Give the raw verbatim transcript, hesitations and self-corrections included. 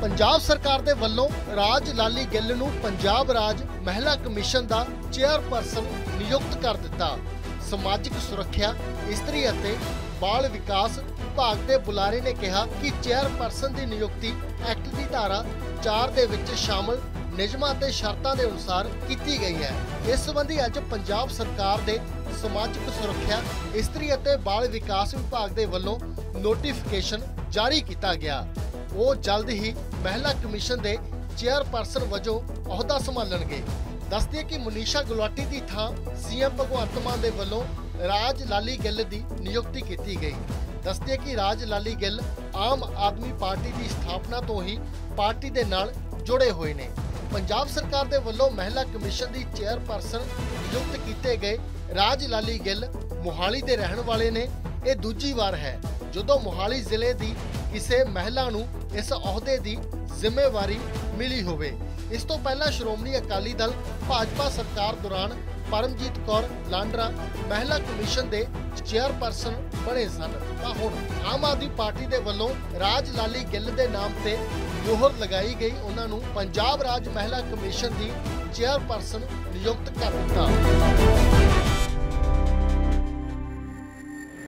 पंजाब सरकार दे वल्लों राज लाली गिल नूं पंजाब राज महिला कमीशन दा चेयरपर्सन नियुक्त कर दिता। समाजिक सुरक्षा इस्त्री अते बाल विकास विभाग के बुलारे ने कहा कि चेयरपर्सन की नियुक्ति एक्ट की धारा चार दे विच शामिल नियमां ते शर्तां दे अनुसार की गई है। इस संबंधी अज पंजाब सरकार दे समाजिक सुरक्षा इस्त्री अते बाल विकास विभाग के वल्लों नोटिफिकेशन जारी किया गया। वो जल्द ही महिला कमीशन के चेयरपर्सन वजों अहुदा संभालणगे। दस दिए कि मनीषा गुलाटी की थां सीएम भगवंत मान दे वल्लों राज लाली गिल की नियुक्ति की गई। दस दिए कि राज लाली गिल आम आदमी पार्टी की स्थापना तो ही पार्टी के नाल जुड़े हुए ने। पंजाब सरकार के वल्लों महिला कमीशन की चेयरपर्सन नियुक्त किए गए राज लाली गिल मोहाली के रहने वाले ने। यह दूजी बार है जदों मोहाली जिले की किसी महिला नूं इस अहुदे की जिम्मेवारी मिली होवे। इस तो पहला श्रोमणी अकाली दल भाजपा सरकार दौरान परमजीत कौर लांडरा महिला कमीशन के चेयरपर्सन बने सन। तां हुण आम आदमी पार्टी के वल्लों राज लाली गिल के नाम से मोहर लगाई गई। उन्हां नूं पंजाब राज महिला कमीशन की चेयरपर्सन नियुक्त कर दिता।